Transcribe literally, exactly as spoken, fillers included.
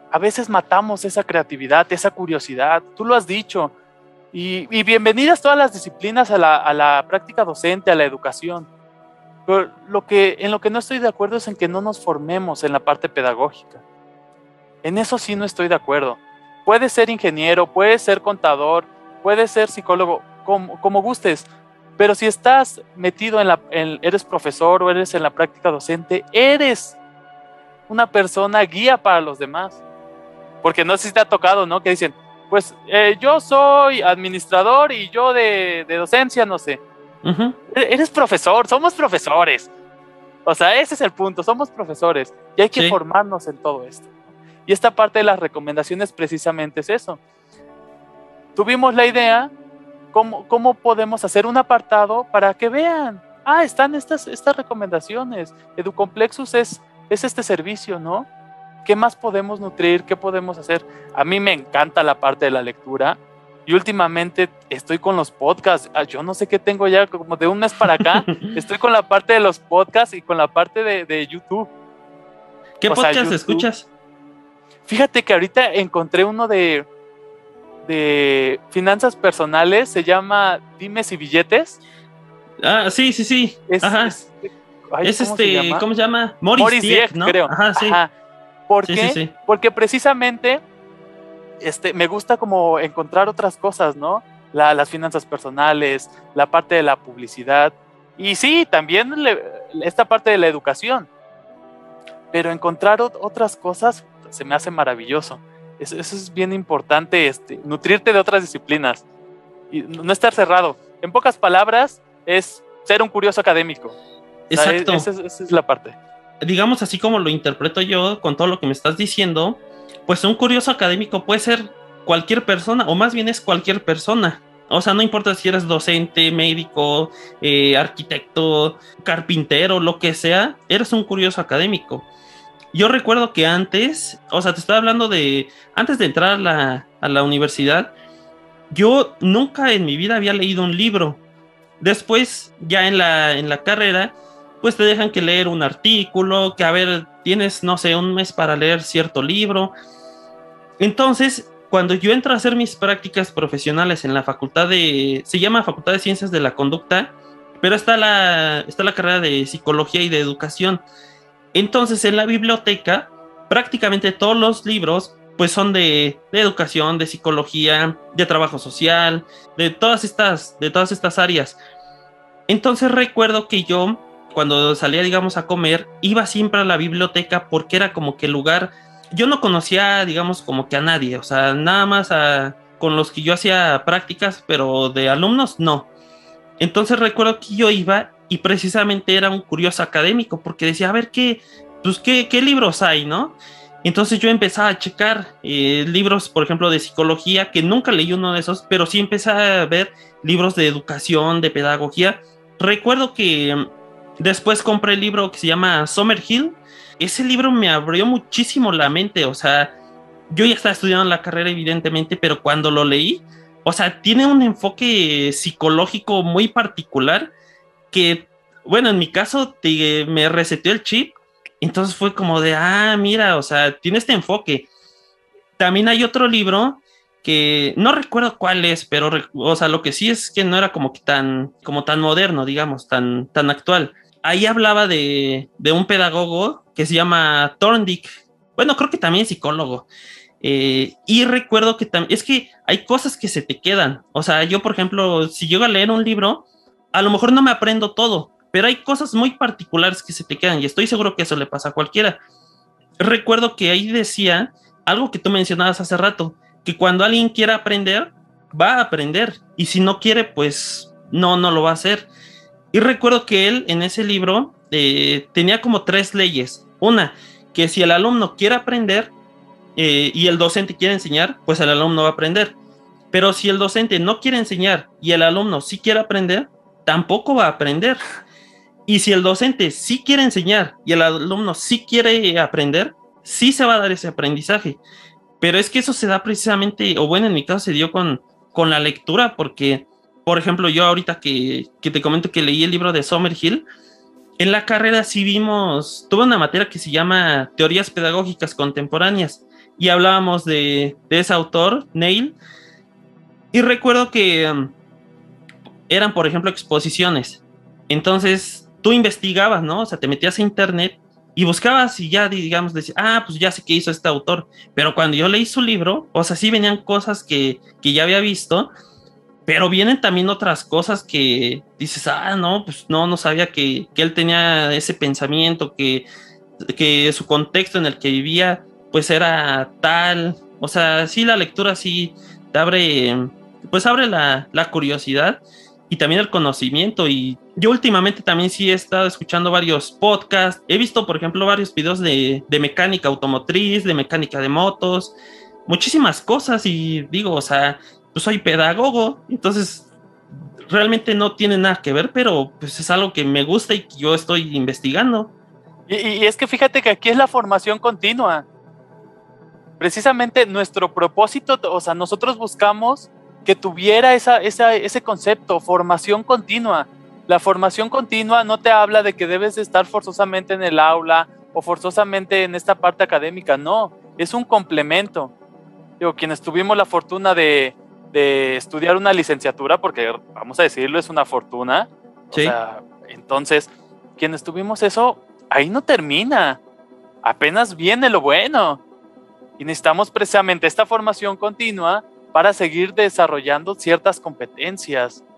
a veces matamos esa creatividad, esa curiosidad, tú lo has dicho, y, y bienvenidas todas las disciplinas a la, a la práctica docente, a la educación, pero lo que, en lo que no estoy de acuerdo es en que no nos formemos en la parte pedagógica. En eso sí no estoy de acuerdo. Puedes ser ingeniero, puedes ser contador, puedes ser psicólogo, como, como gustes, pero si estás metido en la, en, eres profesor o eres en la práctica docente, eres una persona guía para los demás. Porque no sé si te ha tocado, ¿no? Que dicen, pues eh, yo soy administrador y yo de, de docencia, no sé. Uh-huh. Eres profesor, somos profesores. O sea, ese es el punto, somos profesores y hay que sí. formarnos en todo esto. Y esta parte de las recomendaciones precisamente es eso. Tuvimos la idea, ¿cómo, cómo podemos hacer un apartado para que vean? Ah, están estas, estas recomendaciones. Educomplexus es, es este servicio, ¿no? ¿Qué más podemos nutrir? ¿Qué podemos hacer? A mí me encanta la parte de la lectura. Y últimamente estoy con los podcasts. Yo no sé qué tengo ya, como de un mes para acá. Estoy con la parte de los podcasts y con la parte de, de YouTube. ¿Qué o podcast sea, YouTube, escuchas? Fíjate que ahorita encontré uno de, de finanzas personales. Se llama Dimes y Billetes. Ah, sí, sí, sí. Es, Ajá. es, ay, es ¿cómo este, se llama? ¿cómo se llama? Maurice, Maurice Dieck, ¿no? creo. Ajá, sí. Ajá. ¿Por sí, qué? Sí, sí. Porque precisamente este, me gusta como encontrar otras cosas, ¿no? La, las finanzas personales, la parte de la publicidad y sí, también le, esta parte de la educación. Pero encontrar ot- otras cosas se me hace maravilloso. Eso, eso es bien importante, este, nutrirte de otras disciplinas y no estar cerrado. En pocas palabras, es ser un curioso académico. Exacto. O sea, esa, es, esa es la parte. Digamos, así como lo interpreto yo con todo lo que me estás diciendo, pues un curioso académico puede ser cualquier persona, o más bien es cualquier persona. O sea, no importa si eres docente, médico, eh, arquitecto, carpintero, lo que sea, eres un curioso académico. Yo recuerdo que antes, o sea, te estaba hablando de, antes de entrar a la, a la universidad, yo nunca en mi vida había leído un libro. Después, ya en la, en la carrera, pues te dejan que leer un artículo, que a ver, tienes, no sé, un mes para leer cierto libro. Entonces, cuando yo entro a hacer mis prácticas profesionales en la facultad de, se llama Facultad de Ciencias de la Conducta, pero está la, está la carrera de Psicología y de Educación. Entonces, en la biblioteca, prácticamente todos los libros, pues son de, de educación, de psicología, de trabajo social, de todas estas, de todas estas áreas. Entonces recuerdo que yo, cuando salía, digamos, a comer, iba siempre a la biblioteca porque era como que el lugar, yo no conocía, digamos, como que a nadie, o sea, nada más a, con los que yo hacía prácticas, pero de alumnos, no. Entonces recuerdo que yo iba y precisamente era un curioso académico porque decía, a ver, ¿qué, pues, qué, qué libros hay, no? Entonces yo empezaba a checar eh, libros, por ejemplo, de psicología, que nunca leí uno de esos, pero sí empecé a ver libros de educación, de pedagogía. Recuerdo que después compré el libro que se llama Summerhill. Ese libro me abrió muchísimo la mente, o sea, yo ya estaba estudiando la carrera evidentemente, pero cuando lo leí, o sea, tiene un enfoque psicológico muy particular que, bueno, en mi caso te, me reseteó el chip. Entonces fue como de, ah, mira, o sea, tiene este enfoque. También hay otro libro que no recuerdo cuál es, pero, o sea, lo que sí es que no era como que tan, como tan moderno, digamos, tan, tan actual. Ahí hablaba de, de un pedagogo que se llama Thorndike. Bueno, creo que también es psicólogo. Eh, y recuerdo que también, es que hay cosas que se te quedan. O sea, yo, por ejemplo, si llego a leer un libro, a lo mejor no me aprendo todo, pero hay cosas muy particulares que se te quedan y estoy seguro que eso le pasa a cualquiera. Recuerdo que ahí decía algo que tú mencionabas hace rato, que cuando alguien quiera aprender, va a aprender y si no quiere, pues no, no lo va a hacer. Y recuerdo que él en ese libro eh, tenía como tres leyes. Una, que si el alumno quiere aprender eh, y el docente quiere enseñar, pues el alumno va a aprender. Pero si el docente no quiere enseñar y el alumno sí quiere aprender, tampoco va a aprender. Y si el docente sí quiere enseñar y el alumno sí quiere aprender, sí se va a dar ese aprendizaje. Pero es que eso se da precisamente, o bueno, en mi caso se dio con, con la lectura, porque, por ejemplo, yo ahorita que, que te comento que leí el libro de Summerhill, en la carrera sí vimos, tuve una materia que se llama Teorías Pedagógicas Contemporáneas. y hablábamos de, de ese autor, Neil, y recuerdo que um, eran, por ejemplo, exposiciones. Entonces, tú investigabas, ¿no? O sea, te metías a internet y buscabas y ya, digamos, decías, ah, pues ya sé qué hizo este autor. Pero cuando yo leí su libro, o sea, sí venían cosas que, que ya había visto, pero vienen también otras cosas que dices, ah, no, pues no, no sabía que, que él tenía ese pensamiento, que, que su contexto en el que vivía, pues era tal. O sea, sí, la lectura sí te abre, pues abre la, la curiosidad y también el conocimiento. Y yo últimamente también sí he estado escuchando varios podcasts. He visto, por ejemplo, varios videos de, de mecánica automotriz, de mecánica de motos, muchísimas cosas. Y digo, o sea, pues soy pedagogo, entonces realmente no tiene nada que ver, pero pues es algo que me gusta y que yo estoy investigando. Y, y es que fíjate que aquí es la formación continua. Precisamente nuestro propósito, o sea, nosotros buscamos que tuviera esa, esa, ese concepto, formación continua. La formación continua no te habla de que debes de estar forzosamente en el aula o forzosamente en esta parte académica, no, es un complemento. Digo, quienes tuvimos la fortuna de, de estudiar una licenciatura, porque vamos a decirlo, es una fortuna, o Sí. sea, entonces, quienes tuvimos eso, ahí no termina, apenas viene lo bueno. Y necesitamos precisamente esta formación continua para seguir desarrollando ciertas competencias.